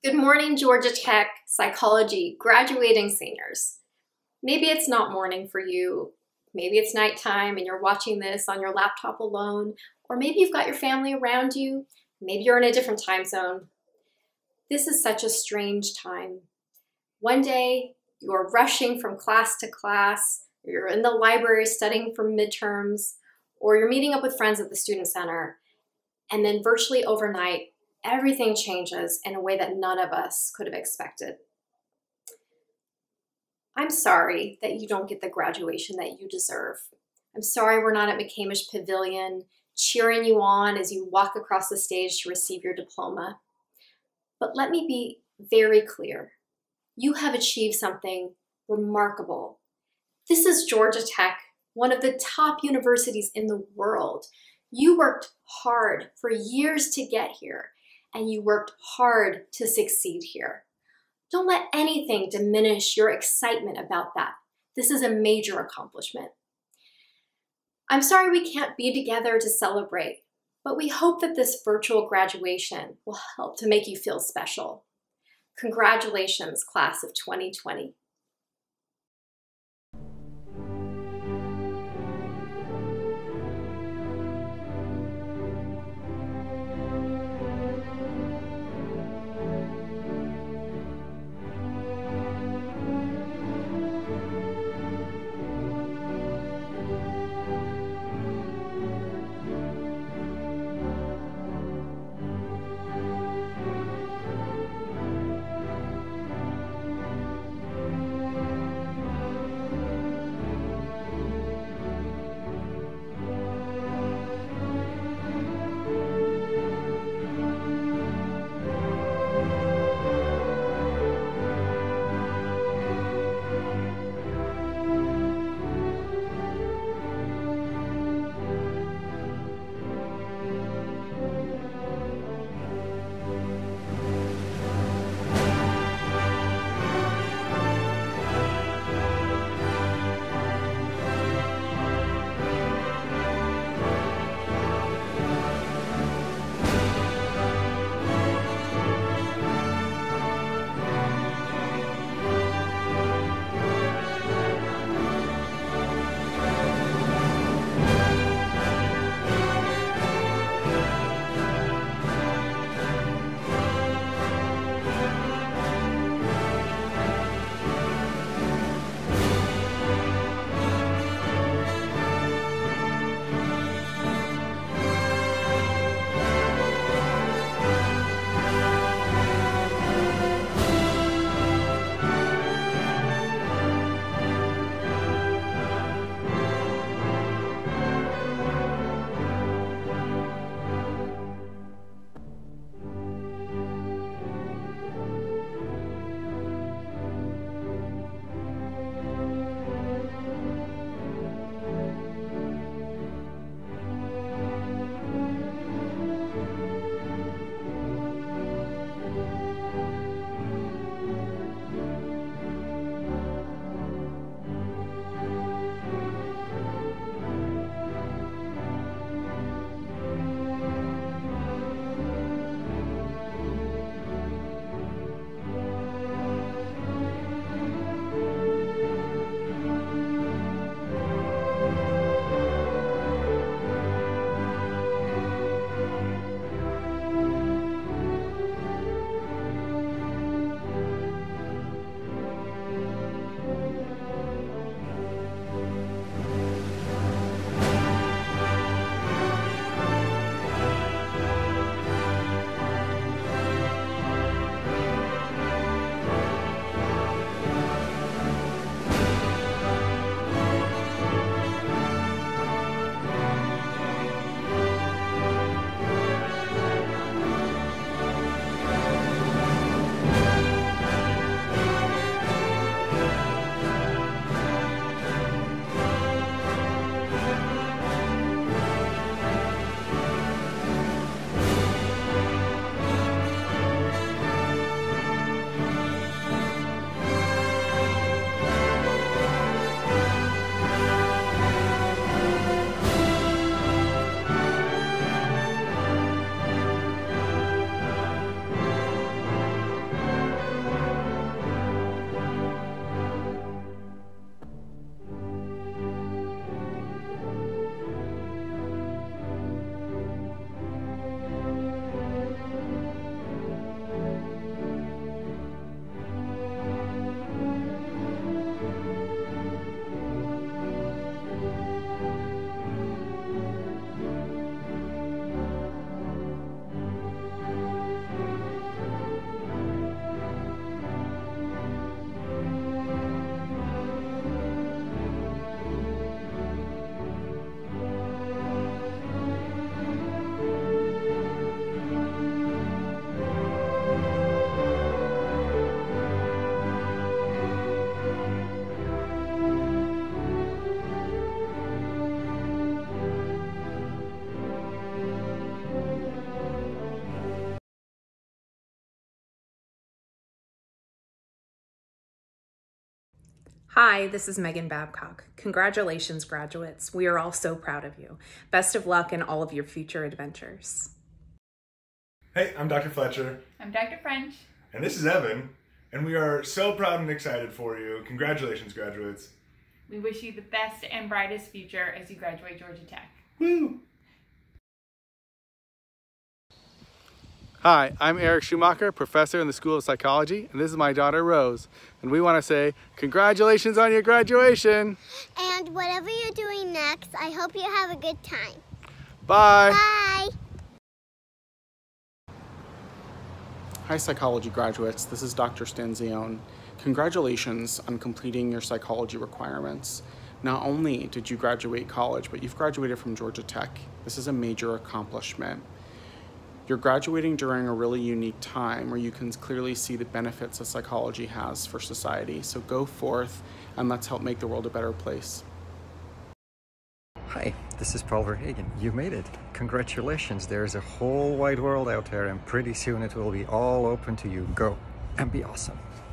Good morning, Georgia Tech psychology graduating seniors. Maybe it's not morning for you. Maybe it's nighttime and you're watching this on your laptop alone, or maybe you've got your family around you. Maybe you're in a different time zone. This is such a strange time. One day you're rushing from class to class, you're in the library studying for midterms, or you're meeting up with friends at the student center, and then virtually overnight, everything changes in a way that none of us could have expected. I'm sorry that you don't get the graduation that you deserve. I'm sorry we're not at McCamish Pavilion cheering you on as you walk across the stage to receive your diploma. But let me be very clear. You have achieved something remarkable. This is Georgia Tech, one of the top universities in the world. You worked hard for years to get here, and you worked hard to succeed here. Don't let anything diminish your excitement about that. This is a major accomplishment. I'm sorry we can't be together to celebrate, but we hope that this virtual graduation will help to make you feel special. Congratulations, class of 2020. Hi, this is Megan Babcock. Congratulations, graduates. We are all so proud of you. Best of luck in all of your future adventures. Hey, I'm Dr. Fletcher. I'm Dr. French. And this is Evan. And we are so proud and excited for you. Congratulations, graduates. We wish you the best and brightest future as you graduate Georgia Tech. Woo! Hi, I'm Eric Schumacher, professor in the School of Psychology, and this is my daughter Rose. And we want to say congratulations on your graduation. And whatever you're doing next, I hope you have a good time. Bye. Bye. Hi psychology graduates, this is Dr. Stanzione. Congratulations on completing your psychology requirements. Not only did you graduate college, but you've graduated from Georgia Tech. This is a major accomplishment. You're graduating during a really unique time where you can clearly see the benefits that psychology has for society. So go forth and let's help make the world a better place. Hi, this is Paul Verhagen. You made it. Congratulations. There's a whole wide world out there and pretty soon it will be all open to you. Go and be awesome.